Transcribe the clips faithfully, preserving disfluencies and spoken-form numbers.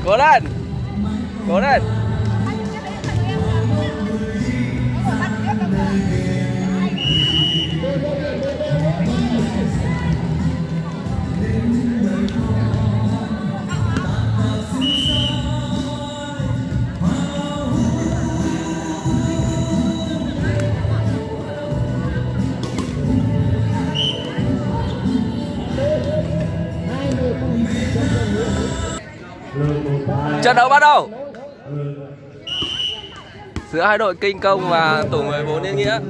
Cố lên. Cố lên. Trận đấu bắt đầu giữa hai đội Kinh Công và tổ mười bốn Yên Nghĩa.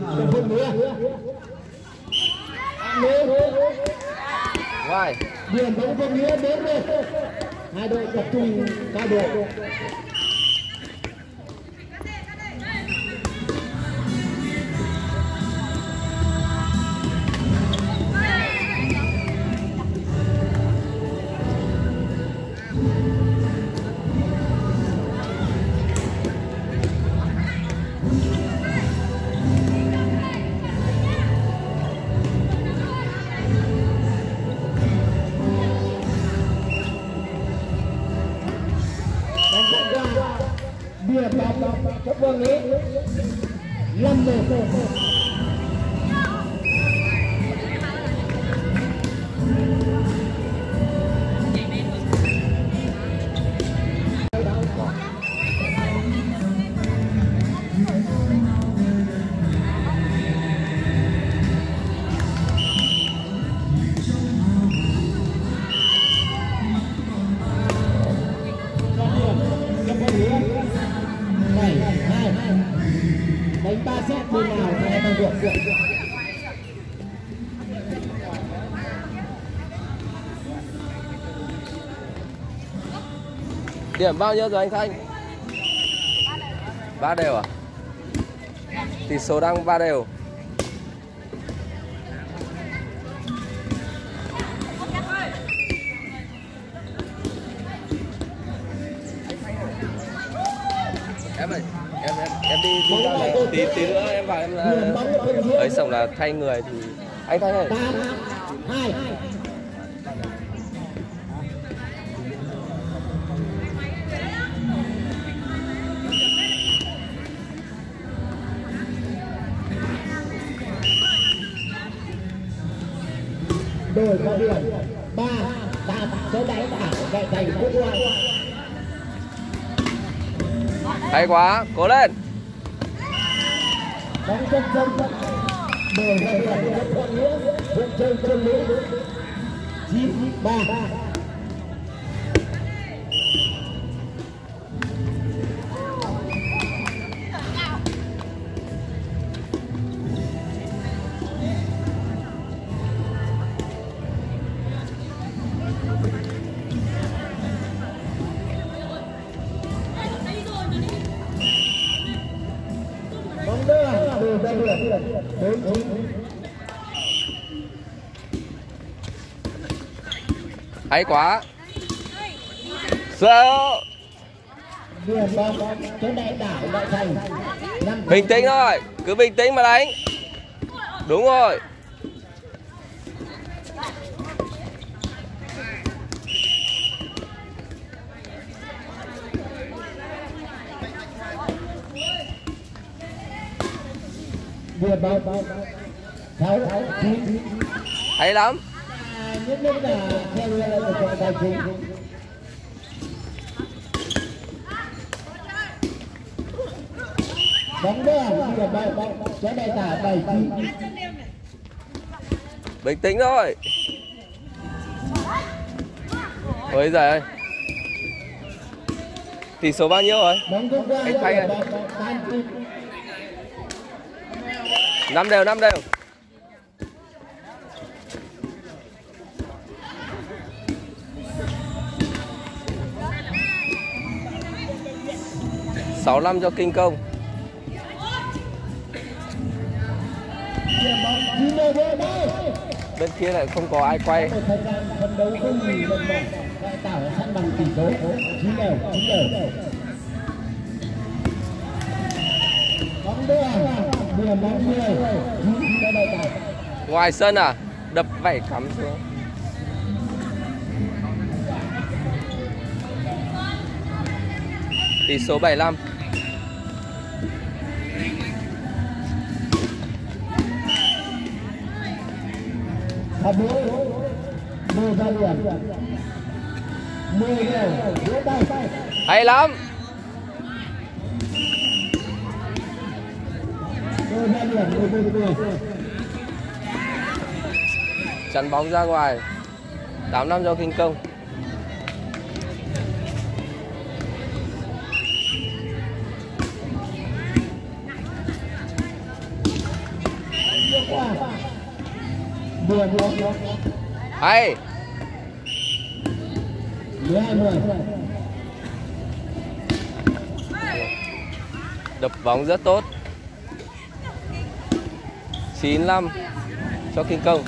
Ngoài điểm bóng Yên Nghĩa đến đây. Hai đội tập trung cao độ. Điểm bóng cho Vương Ý năm một. Đánh ba set bên nào thì tăng vượt. Điểm bao nhiêu rồi anh Thanh? Ba đều à? Tỷ số đang ba đều. Em ơi, em em em đi đi ra này. tí tí nữa em vào em ấy xong là thay người thì anh Thanh ơi. Hai. Đổi có điểm ba đạt số đáy đảo gậy thành quốc ngoại. Hay quá, cố lên. Bóng chân chân đổi ra điểm cho Thuận Nghĩa, Thuận chơi chân lý chín ba. Bóng đưa từ đây được bốn chín. Hay quá. Sao? Điểm bóng chỗ đại đảo đại thành. Bình tĩnh thôi, cứ bình tĩnh mà đánh. Đúng rồi. Điểm bóng sáu chín. Hay lắm. Nhất nhất là theo là của đại chính. Bóng đưa điểm bóng sẽ đại tả bảy chín. Bình tĩnh thôi. Ôi giời ơi. Tỷ số bao nhiêu rồi? Bóng đưa Anh Thanh ơi. Năm đều, năm đều. Sáu năm cho Kinh Công. Bên kia lại không có ai quay. Phần đấu không nghỉ lần một, đại tảo sẵn bằng tỷ số chín đều, chín đều. Bóng đưa, điểm bóng mười, chín cho đại tảo. Ngoài sân à? Đập vảy cắm xuống. Tỷ số bảy lăm. Hợp lý mười ra điểm mười đều vỗ tay. Hay lắm. mười ra điểm mười mười mười. Chắn bóng ra ngoài. tám năm cho Kinh Công. Hay. Đập bóng rất tốt. chín năm cho Kinh Công.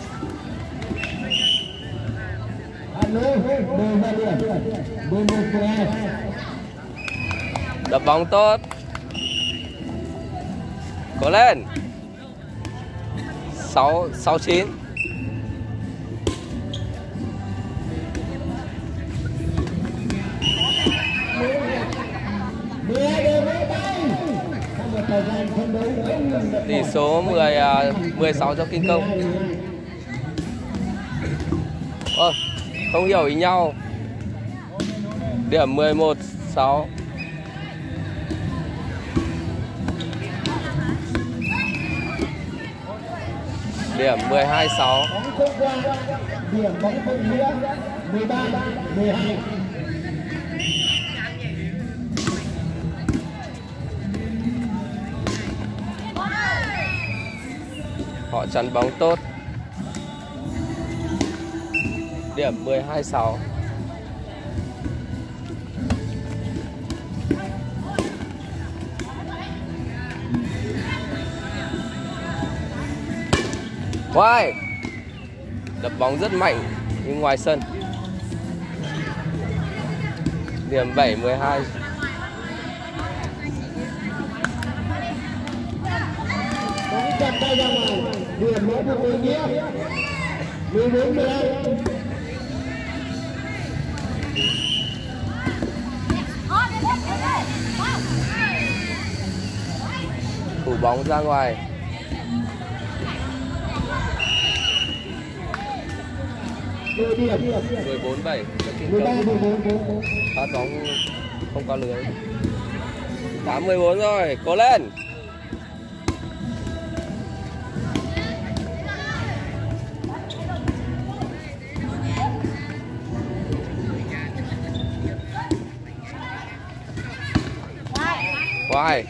Đập bóng tốt. Cố lên. sáu sáu chín. Tỷ số mười mười sáu cho Kinh Công. Ơ, không hiểu ý nhau. Điểm mười một sáu. Điểm mười hai sáu. Điểm bóng không nghĩa mười ba mười hai. Họ chắn bóng tốt. Điểm mười hai sáu. Quay. Đập bóng rất mạnh nhưng ngoài sân. Điểm bảy mười hai. Bóng chặt tay ra ngoài. Điểm mỗi một người nghĩa mười bốn mười hai. Thủ bóng ra ngoài. mười bốn bảy cho Kinh Công. Phát bóng không qua lưới. tám mười bốn rồi, cố lên. Quay.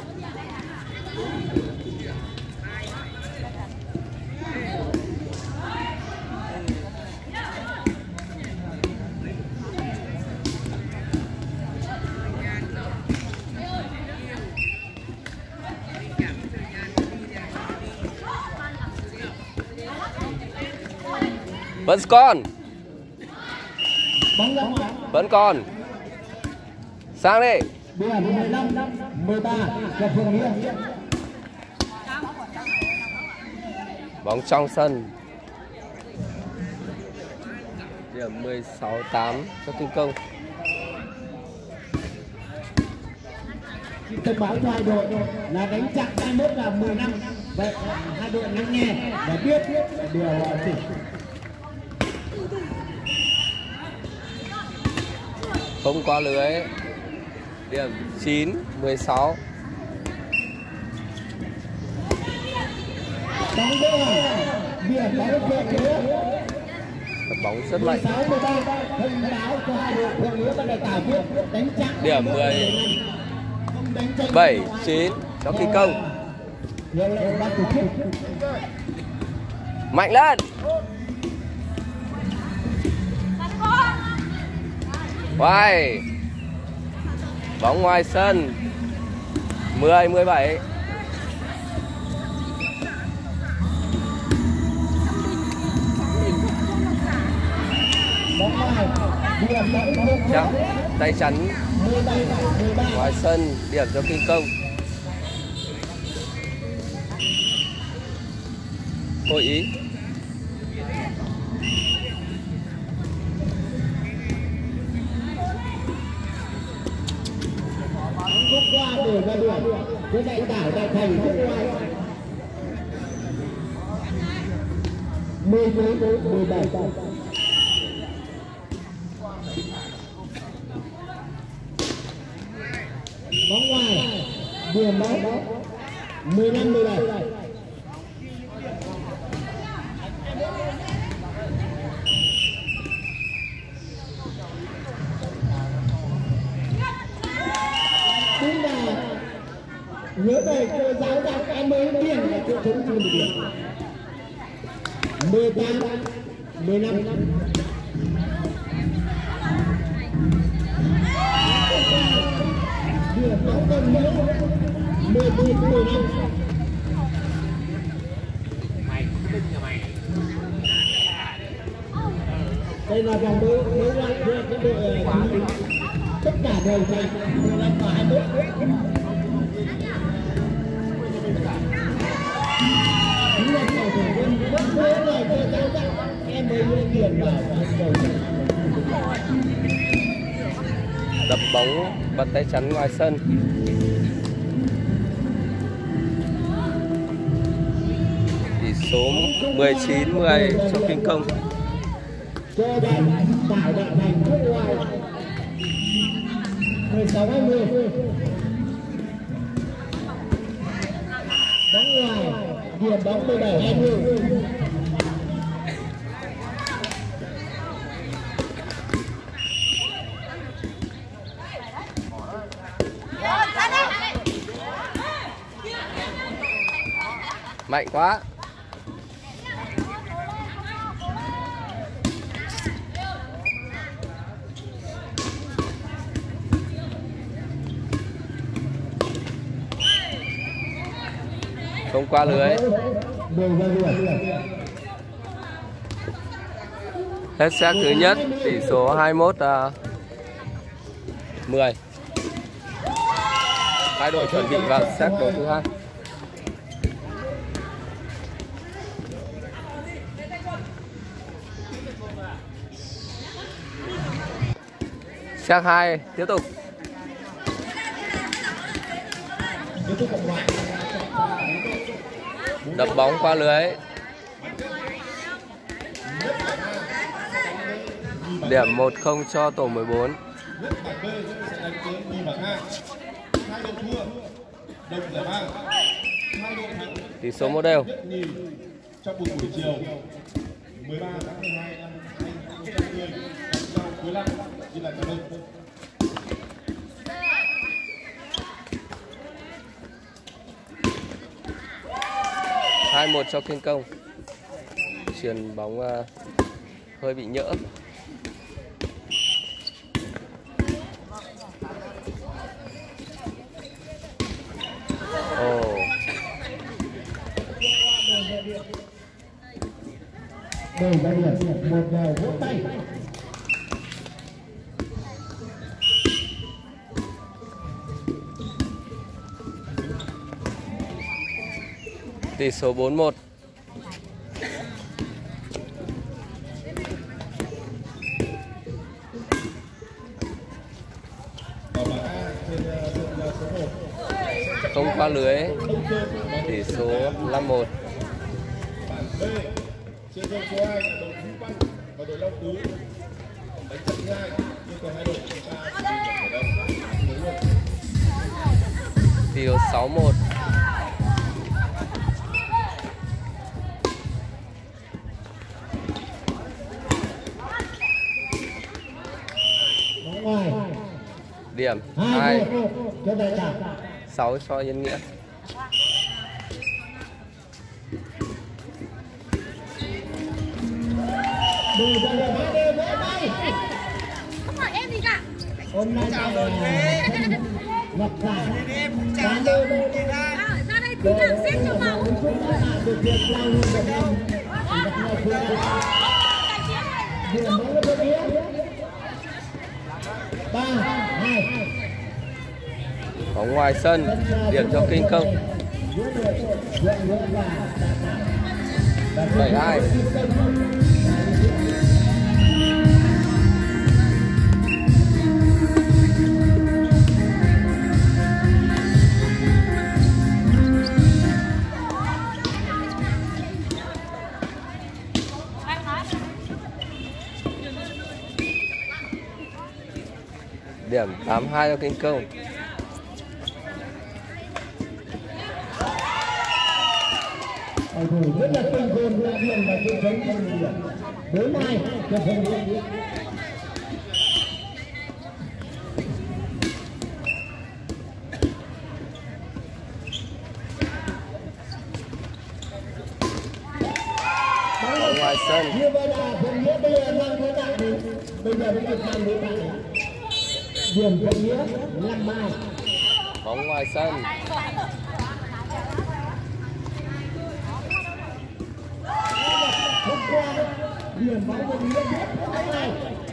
Vẫn còn. Vẫn còn. Sang đi. mười lăm mười ba cho Phương Nghĩa. Bóng trong sân. Điểm mười sáu tám cho Kinh Công. Thông báo cho hai đội là đánh chặn hai mốt là mười năm. Vậy hai đội lắng nghe và biết điều chỉnh. Không qua lưới. Điểm chín mười sáu. Bóng đôi. Điểm bóng về phía. Bóng rất mạnh. Thông báo cho hai đội Phương Nghĩa và đại tảo biết đánh chặn. Điểm mười bảy chín cho Kinh Công. Mạnh lên. Quay. Bóng ngoài sân. mười mười bảy. Chắn, tay chắn ngoài sân, điểm cho Kinh Công. Hội ý. cái đại đảo đại thành rất ngoài mười bốn mười bảy bóng ngoài điểm đó mười lăm mười bảy nhưng mà nhớ về cô giáo rằng em mới điểm là chỗ trúng chưa được điểm mười tám mười lăm điểm bóng còn nữa mười bốn mười lăm đây là vòng đấu đấu loại giữa cái đội tất cả đều giành mười lăm và hai mươi mốt đúng là cầu thủ quân vẫn thế rồi cô giáo rằng em mới đưa tiền vào cầu đập bóng bật tay chắn ngoài sân. Tỷ số mười chín mười cho Kinh Công. cho bạn tạo đại thành nước ngoài mười sáu hai mươi bóng ngoài điểm bóng mười bảy hai mươi Mạnh quá. Không qua lưới. Hết set thứ nhất, tỷ số hai mươi mốt mười. Hai đội chuẩn bị vào set đấu thứ hai. Set hai tiếp tục. Đập bóng qua lưới. Điểm một không cho tổ mười bốn. Tỷ số một đều. Trong một buổi chiều mười ba tháng mười hai năm hai nghìn không trăm hai mươi cuối năm như là cảm ơn. hai một cho Kinh Công. Chuyền bóng uh, hơi bị nhỡ. Ồ. Oh. Đều ra điểm một đều vỗ tay. Tỷ số bốn một. Không qua lưới. Tỷ số năm một. Trên sân số hai là đội Phú Văn và đội Long Tú. Đánh trận thứ hai nhưng còn hai đội chúng ta sử dụng ở đâu. Tỷ số sáu một. Điểm hai sáu cho Yên Nghĩa. Không hỏi em gì cả. Hôm nay chào mừng Ngọc Giải chào mừng ra đây tí nào xếp cho màu. được việc lao lưu Việt Nam điểm bóng là bên phía ba hai. Bóng ngoài sân, điểm cho Kinh Công. bảy hai. Điểm tám hai cho Kinh Công. Cầu thủ rất là tinh khôn, luyện viên và chiến đấu trong điểm. Bốn hai cho Phong Điền. Bóng ngoài sân. Như vậy là Phong Điền bây giờ mang thế nào thì bây giờ mới được mang thế nào. Điểm Phong Điền năm ba. Bóng ngoài sân. Hôm qua điểm bóng của Lý Đức hôm nay.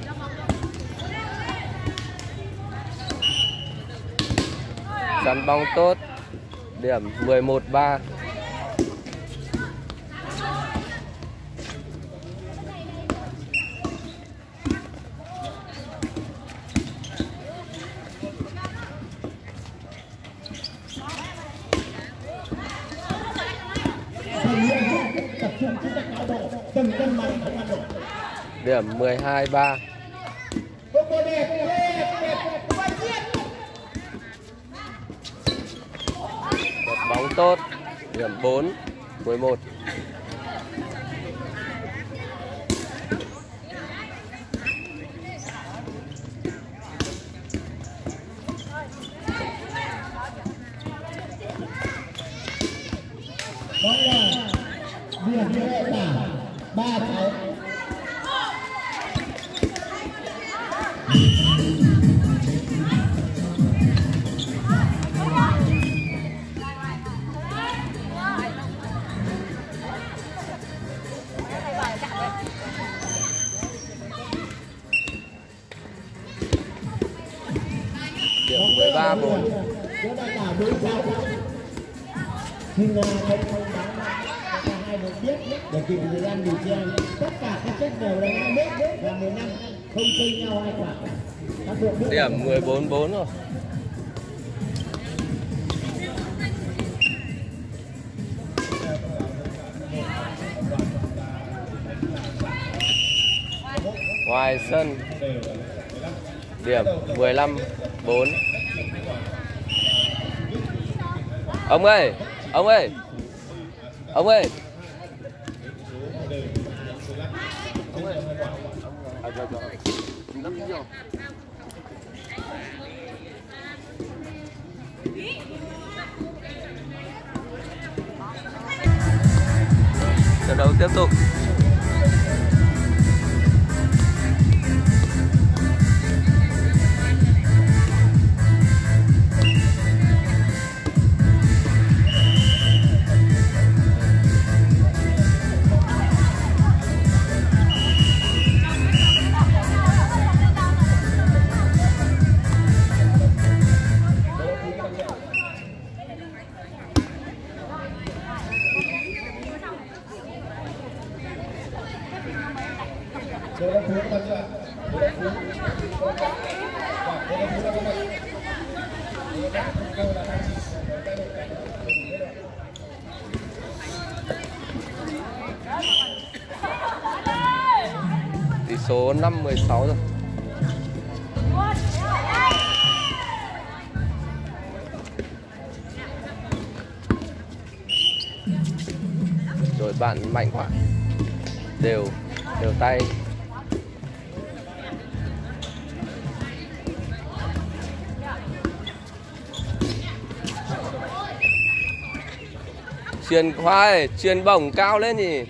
Chắn bóng tốt. Điểm mười một ba. Tập trung chúng ta cao độ từng cân bằng không ăn được. Điểm mười hai ba. Một bóng tốt. Điểm bốn mười một. Đó là điểm như vậy là ba sáu. Điểm mười ba bốn. Xin không không đáng cả hai được biết để kịp thời gian điều tra tất cả các chất đều là hai mét và mười lăm không chênh nhau hai quả. Điểm mười bốn bốn rồi. Ngoài sân. Điểm mười lăm bốn. Ông ơi, ông ơi. Ông ơi. Ông ơi. Trận đấu tiếp tục. Tỷ số năm mười sáu rồi. Đội bạn mạnh quá. Đều đều tay. Chuyền khoai, chuyền bổng cao lên nhỉ.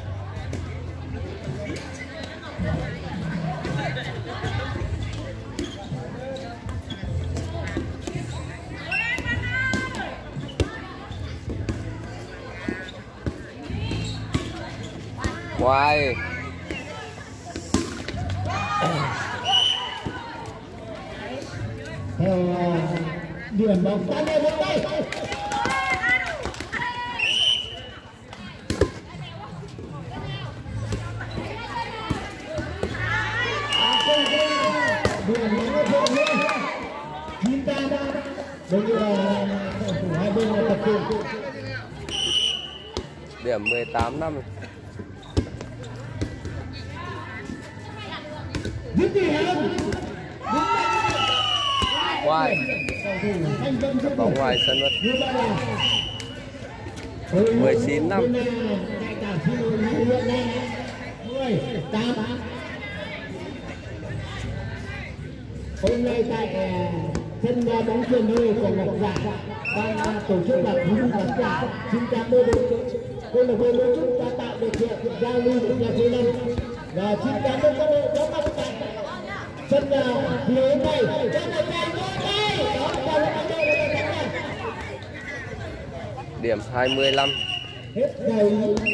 Ngoài. Theo điểm bóng tan lên một tay. Điểm bóng của chín tám. Đây là cầu thủ hai bên là tập trung. Điểm mười tám năm. Dứt điểm. ngoài, bóng ngoài sân mất. mười chín năm. Hôm nay tại sân bóng chuyền đôi của Ngọc Dạ đang tổ chức là những khán giả xin cảm ơn câu lạc bộ tổ chức đã tạo điều kiện giao lưu của nhà Phi Lâm và xin cảm ơn các đội có mặt tại sân phía này. Điểm hai mươi lăm. Hết ngày.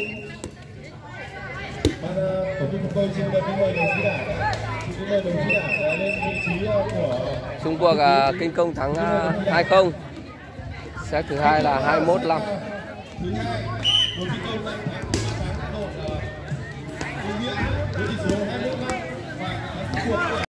Ban tổ chức chúng tôi xin mời đồng chí Đảng, xin mời đồng chí Đảng lên vị trí của Trung Quốc uh, Kinh Công thắng uh, hai không. Set thứ hai là hai mươi mốt năm. thứ hai. Đồng chí Công lại thắng thắng đội Ý Nghĩa với tỷ số hai mươi mốt năm và thắng cuộc.